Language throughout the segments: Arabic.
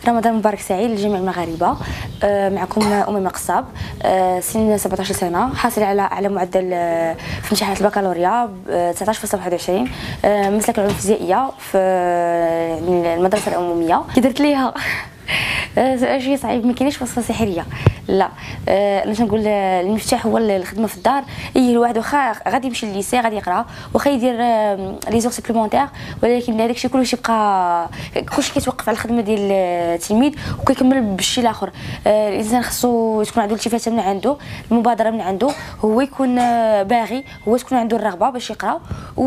رمضان مبارك سعيد لجميع المغاربه. معكم أميمة قصاب، سن 17 سنه، حاصله على معدل في امتحانات البكالوريا 19.21، مسلك العلوم الفيزيائيه في المدرسه العموميه. كي درت ليها سؤال شويه صعيب، ما كاينش وصفه سحريه، لا. انا تنقول المفتاح هو الخدمه في الدار. اي الواحد واخا غادي يمشي للليسي غادي يقرا واخا يدير لي زور سوبليمونتير، ولكن هذاك الشيء كلشي يبقى كلشي كيتوقف على الخدمه ديال التلميذ وكيكمل بالشيء الاخر. الانسان خصو تكون عنده الالتفاته من عنده، المبادره من عنده، هو يكون باغي، هو تكون عنده الرغبه باش يقرا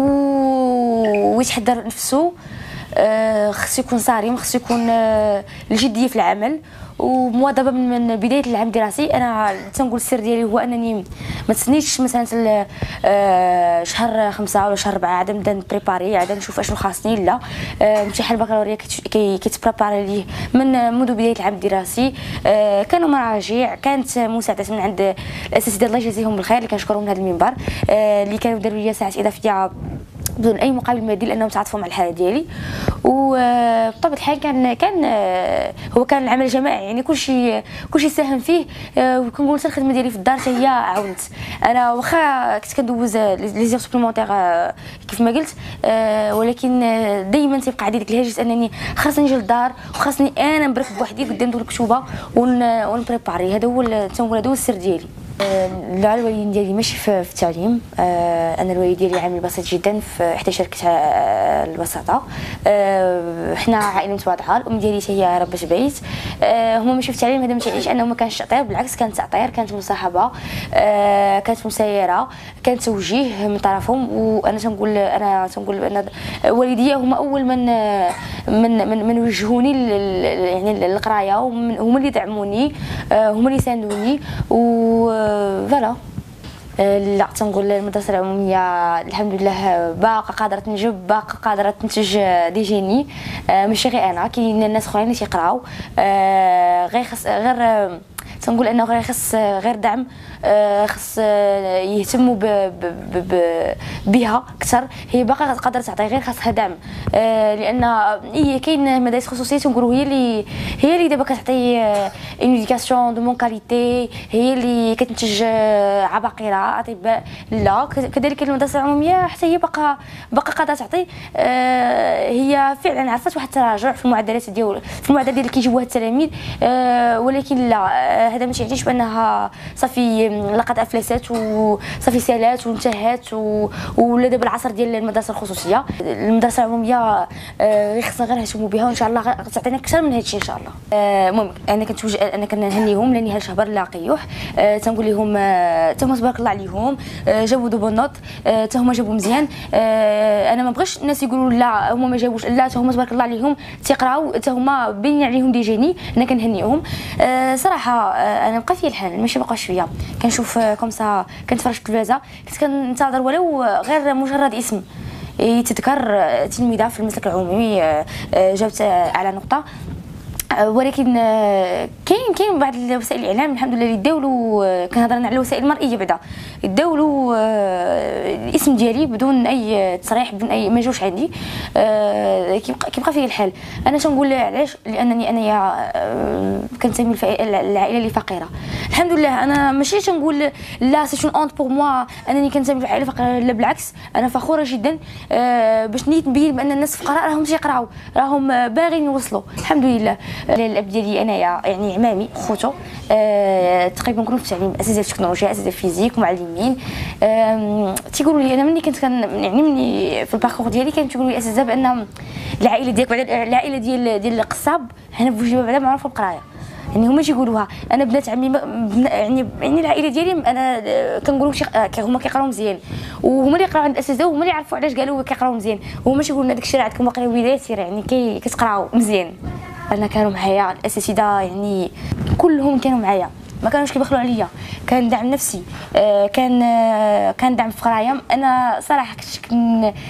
ويتحضر نفسه. خصو يكون صارم، خصو يكون الجديه في العمل ومواظبه من بدايه العام الدراسي. انا تنقول السر ديالي هو انني ما تسنيش مثلا شهر 5 ولا شهر 4 عاد نبدا نبريباري، عاد نشوف اشنو خاصني. لا، امتحان البكالوريا كيتبريباري ليه منذ بدايه العام الدراسي. كانوا مراجع، كانت مساعدات من عند الاساتذه الله يجازيهم بالخير اللي كنشكرهم من هذا المنبر، اللي كانوا داروا لي ساعات اضافيه بدون اي مقابل مادي لانهم تعاطفوا مع الحاله ديالي. وبطبيعه الحال كان العمل الجماعي، يعني كلشي ساهم فيه. وكنقول حتى الخدمه ديالي في الدار حتى هي عاونت. انا واخا كنت كندوز لي زير سوبليمونتير كيف ما قلت، ولكن دائما تيبقى عندي ديك الهاجس انني خاصني نجي للدار وخاصني انا نبرك بوحدي قدام ديك الكتوبه ونبريباري. هذا هو السر ديالي. لا، الوالدين ديالي ماشي في التعليم. انا الوالد ديالي عامل بسيط جدا في احدى شركات الوساطه. حنا عائله متواضعه، الام ديالي حتى هي ربة بيت. هما ماشي في التعليم، هذا ما تعنيش انه ما كانش تعطير، بالعكس كانت تعطير، كانت مصاحبه، كانت مسايره، كانت توجيه من طرفهم. وانا تنقول بان والديا هما اول من وجهوني يعني للقرايه، هما اللي دعموني، هما اللي ساندوني فوالا. لا، تنقول المدرسه العموميه الحمد لله باقا قادره تنجب، باقا قادره تنتج دي جيني. ماشي غير انا، كاين الناس اخرين اللي تيقراو. غير تنقول انه غير خص غير دعم، خص يهتموا بها اكثر. هي باقا قادره تعطي، غير خاصها دعم. لان هي كاين مدارس خصوصيه تنقولوا هي اللي دابا كتعطي اون ايديكاسيون دو مون كاليتي، هي اللي كتنتج عباقره اطباء. لا، كذلك المدرسه العموميه حتى هي باقا قادره تعطي. هي فعلا عرفت واحد التراجع في المعدلات ديال اللي كيجيبوها التلاميذ، ولكن لا، هذا ما تعنيش بانها صافي لقد افلست وصافي سالات وانتهت ولا دابا العصر ديال المدرسه الخصوصيه. المدرسه العموميه خصنا غير نهتموا بها، وان شاء الله تعطينا اكثر من هذا الشيء ان شاء الله. المهم انا كنهنيهم لاني هالشهر لا قيوح. تنقول لهم حتى هما تبارك الله عليهم، جابوا دو بون نوت، حتى هما جابوا مزيان. انا ما بغيتش الناس يقولوا لا هما ما جابوش، لا، حتى هما تبارك الله عليهم تيقراو، حتى هما باين عليهم دي جيني. انا كنهنيهم صراحه. انا بقى فيا الحال، ماشي بقى شويه كنشوف كومسا، كنتفرج في التلفازه، كنت كنتظر ولو غير مجرد اسم يتذكر تلميذه في المسلك العمومي جابت على نقطه. ولكن كاين بعض وسائل الاعلام الحمد لله اللي داولوا، كنهضر على الوسائل المرئيه بعدا، داولوا الاسم ديالي بدون اي تصريح، بدون اي، ما جاوش عندي. كيبقى فيه الحال. انا تنقول علاش؟ لانني انايا كنتمي للعائله اللي فقيره الحمد لله. انا ماشي تنقول لا سي اون اونت بور موا انني كنتمي للعائله الفقيره، لا بالعكس، انا فخوره جدا باش نبين بان الناس الفقراء راهم تيقراو، راهم باغيين يوصلوا الحمد لله. الاب ديالي انايا يعني عمامي خوتو تقريبا كلهم في التعليم، اساتذه التكنولوجيا، اساتذه الفيزيك، معلمين. تيقولوا لي انا ملي كنت يعني ملي في الباركور ديالي كانوا تيقولوا لي الاساتذه بان العائله ديالك بعدا العائله ديال القصاب حنا بوجهي بعدا معروفه بالقرايه، يعني هما تيقولوها. انا بنات عمي يعني العائله ديالي انا كنقولوا هما كيقراو مزيان، وهما اللي يقراو عند الاساتذه، وهما اللي يعرفوا علاش قالوا كيقراو مزيان، وهما تيقولوا لنا داكشي راه عندكم باقي وليدات سير يعني كتقراو مزيان. انا كانوا معايا الاساتذه، يعني كلهم كانوا معايا، ما كانوش كيبخلوا عليا، كان دعم نفسي، كان دعم في قرايه. انا صراحه ما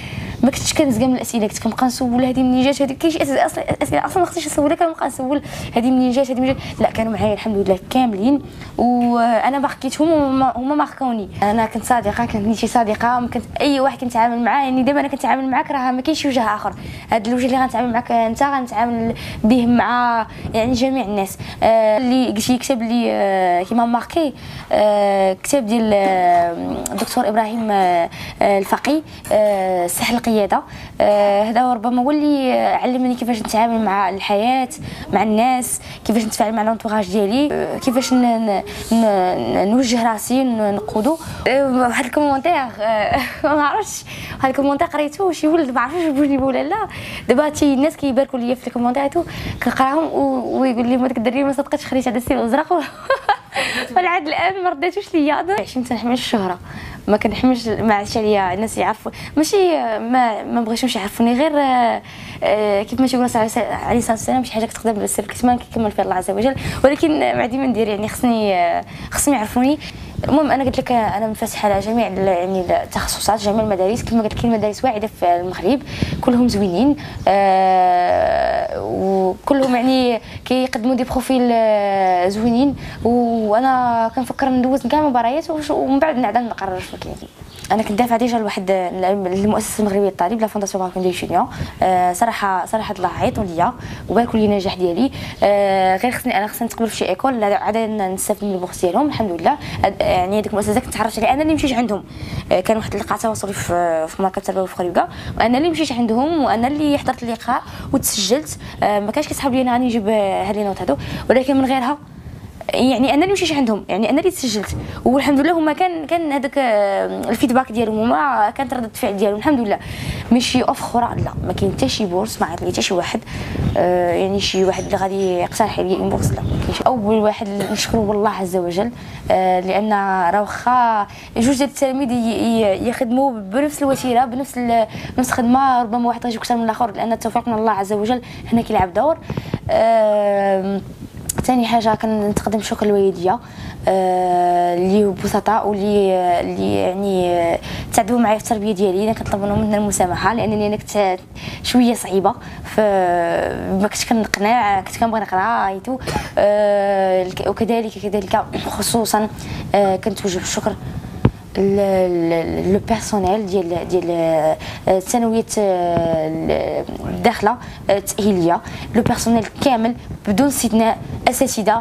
ما كنتش كنزقى من الاسئله، كنت كنبقى نسول هذه منين جات، هذه كاين شي اسئله اصلا ما خصنيش نسولها، كنبقى نسول هذه منين جات هذه منين جات. لا كانوا معايا الحمد لله كاملين، وانا ماركيتهم وهما ماركوني. انا كنت صادقه، كنت نيتي صادقه، كنت اي واحد كنتعامل معاه يعني دابا انا كنتعامل معاك راه ما كاينش وجه اخر، هذا الوجه اللي غنتعامل معاك انت غنتعامل به مع يعني جميع الناس. اللي قلتي يكتب لي كيما ماركي كتاب ديال الدكتور ابراهيم الفقي سحر القياده، هذا ربما هو اللي علمني كيفاش نتعامل مع الحياه مع الناس، كيفاش نتفاعل مع لونطوراج ديالي، كيفاش نوجه راسي نقودو. واحد الكومونتير ما عرفتش هذا الكومونتير قريته شي ولد ما عرفتش بوجني ولا لا، دابا تي الناس كيباركوا لي في الكومونتيرات كنقراهم ويقول لي ما داك الدري ما صدقتش خريت هذا السيل الازرق ولعاد الان ما رديتوش ليا. عشان تنحمل الشهره ما كنحملش، ما عادش عليا الناس يعرفوا، ماشي ما بغيتهمش يعرفوني، غير كيف ما تيقول عليه الصلاه والسلام شي حاجه كتقدر بالسر الكتمان كيكمل فيها الله عز وجل، ولكن ما عندي ما ندير يعني خصني يعرفوني. المهم انا قلت لك انا منفتحه على جميع يعني التخصصات، جميع المدارس، كما قلت لك كاين مدارس واعده في المغرب كلهم زوينين، وكلهم يعني كيقدموا دي بروفيل زوينين، وانا كنفكر ندوز كاع المباريات ومن بعد نعاد نقرر شنو كاين. انا كندافع ديجا لواحد المؤسسه المغربيه للطالب لا فونداسيون ماركون دي ستوديون، صراحه الله عيطوا ليا وباركوا لي النجاح ديالي، غير خصني نتقبل في شي ايكول عاد نستافد من البورس ديالهم الحمد لله. يعني هذيك المؤسسه كنت تعرفت عليها انا اللي مشيت عندهم، كان واحد اللقاء تواصلي في مركز التربوي في خريبكا، وانا اللي مشيت عندهم وانا اللي حضرت اللقاء وتسجلت، ما كانش كيسحب لي انا غادي نجيب هاد لي نوت هادو، ولكن من غيرها يعني انا اللي مشيت عندهم، يعني انا اللي تسجلت، والحمد لله هما كان هذاك الفيدباك ديالهم هما كانت ردة الفعل ديالهم الحمد لله. ماشي اوف اخرى لا، ما كاين حتى شي بورس، ما عرفت لي حتى شي واحد يعني شي واحد اللي غادي يقترح عليا اون بورس، لا ما كاينش. اول واحد نشكرو والله عز وجل، لان راه واخا جوج ديال التلاميذ يخدموا بنفس الوتيره بنفس الخدمه، ربما واحد غيجيب اكثر من الاخر، لان التوفيق من الله عز وجل هنا كيلعب دور. ثاني حاجه كنتقدم شكر الوالديه اللي بسطاء واللي يعني تعذبوا معايا في التربيه ديالي. انا كنطلب منهم المسامحه لانني انا كنت شويه صعيبه، ما كنتش كنقنع، كنت كنبغي نقرا عيطو، وكذلك خصوصا كنتوجه بالشكر لو بيرسونيل ديال الثانويه الداخله التاهيليه، لو بيرسونيل كامل بدون استثناء، اساتذه،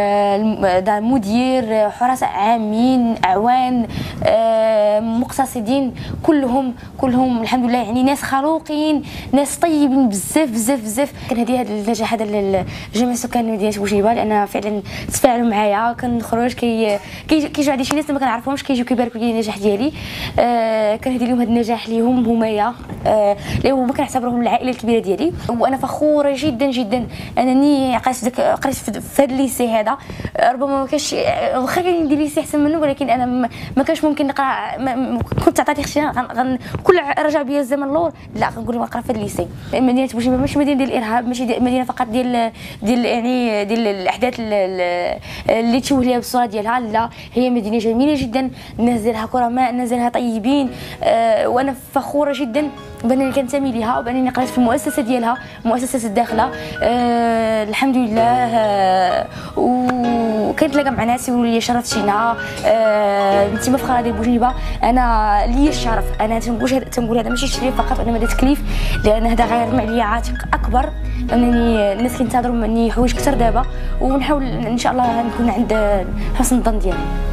مدير، حرساء عامين، اعوان، مقتصدين، كلهم الحمد لله يعني ناس خلوقين، ناس طيبين بزاف. كنهدي هذا النجاح هذا لجميع سكان مدينه بوجيبه، لان فعلا تفاعلوا معايا، كنخرج كيجيو عندي شي ناس ما كنعرفهمش كيجيو كيباركوا لي النجاح ديالي، كنهدي لهم هذا النجاح ليهم همايا، اللي هما كنعتبرهم العائله الكبيره ديالي، وانا فخوره جدا انني قريت في هذا الليسي هذا. ربما ما كانش واخا كاين ندير ليسي احسن منه، ولكن انا ما كانش ممكن نقرا، كنت عطاتي اختيار كل رجع بيا الزمن اللور لا غنقول نقرا في هذا الليسي. مدينه بوجيبه ماشي مدينه ديال الارهاب، ماشي مدينه فقط ديال يعني ديال الاحداث اللي تشوه ليها بالصوره ديالها، لا هي مدينه جميله جدا، الناس ديالها كرماء، الناس ديالها طيبين، وانا فخوره جدا بانني كنتمي ليها وبانني قريت في المؤسسه ديالها، مؤسسه الداخله، الحمد لله. وكنتلاقى مع ناس يقولوا لي شرفتينا، انت مفخره ديال بوجيبه. انا لي الشرف، انا تنقول هذا ماشي تشريف فقط، انما هذا تكليف، لان هذا غيرمع لي عاتق اكبر، انني الناس كينتظروا مني حوايج كثر دابا، ونحاول ان شاء الله نكون عند حسن الظن ديالهم.